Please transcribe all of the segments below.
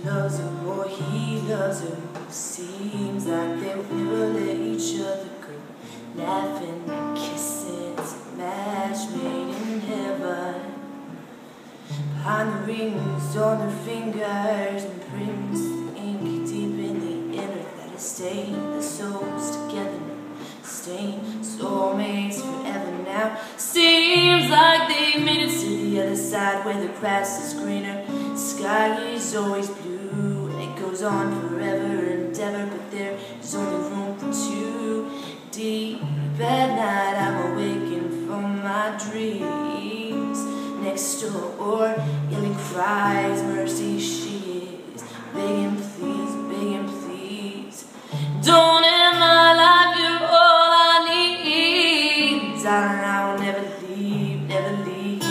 loves him or he loves her. Seems like they would never let each other go. Laughing and kissing, it's a match made in heaven. Behind the rings on their fingers, and prints the ink deep in the inner that is stained the souls together, stained soulmates forever now. Seems like they made it to the other side where the grass is greener, sky is always blue, and it goes on forever and ever, but there is only room for two. Deep at night I'm awakened from my dreams. Next door, yelling cries, mercy she is, begging please, don't end my life, you're all I need. Darling, I will never leave, never leave.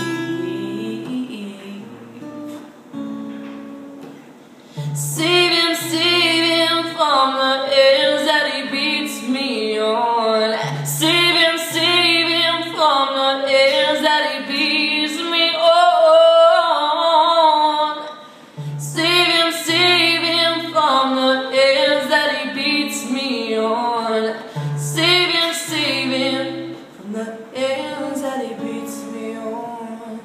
Save him from the ills that he beats me on. Save him from the ills that he beats me on. Save him from the ills that he beats me on. Save him from the ills that he beats me on.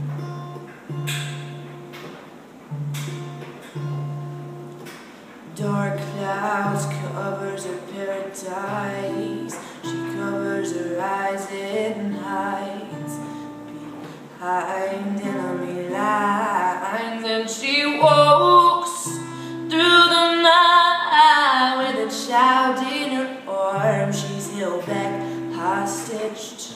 Dark clouds covers her paradise. She covers her eyes and hides behind enemy lines, and she walks through the night with a child in her arms. She's held back, hostage.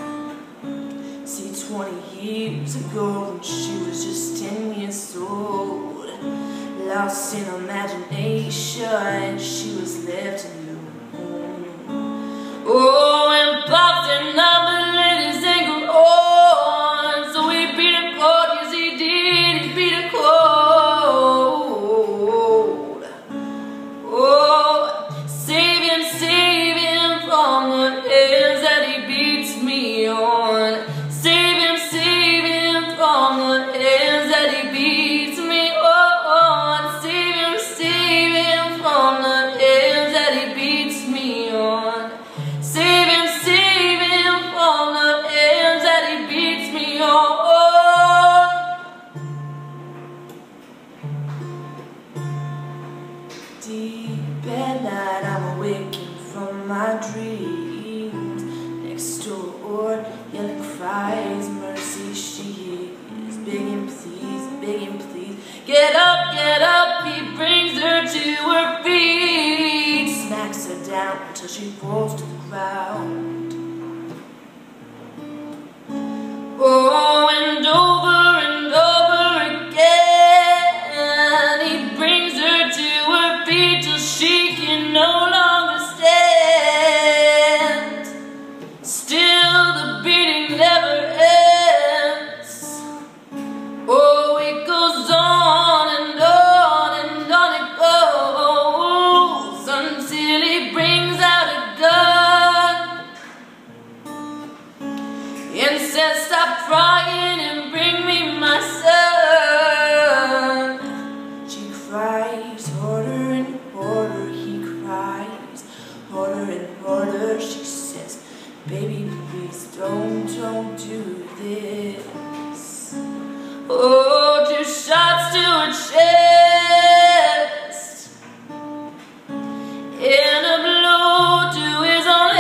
See, 20 years ago when she was just 10 years old, lost in imagination, she was left alone. Oh, and boxing up and let his ankle on, so he beat her cold, yes he did, he beat her cold. Oh, save him from the ills that he beats me on. Save him from the ills that he beats me on. Save him from the ills that he beats me on. Save him from the ills that he beats me on. Deep at night I'm awakened from my dreams. Next door, yelling cries, mercy she is, begging please, get up, he brings her to her feet, smacks her down until she falls to the ground. Oh, and over again, he brings her to her feet till she can no longer stand. Still the beating never ends. Oh, it goes on and on and on it goes, until he brings out a gun and says, stop crying and bring me my son. She cries harder and harder, he cries harder and harder. She says, baby, please don't do this. Oh, 2 shots to her chest and a blow to his own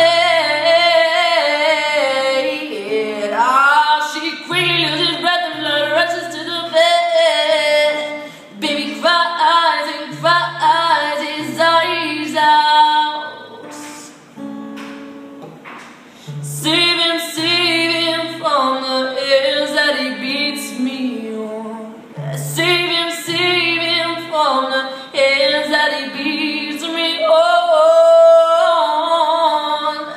head. Ah, she quickly loses breath and blood rushes to the bed. Baby cries and cries his eyes out. Save him from the ills that he beats me on. Save him from the ills that he beats me on.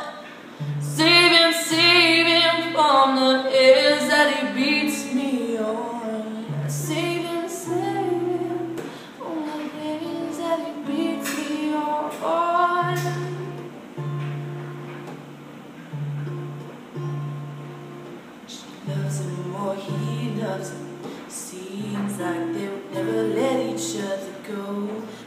Save him from the ills that he beats me on. Save him from the ills that he beats me on. She loves him or he loves him. Seems seems like they'll never let each other go.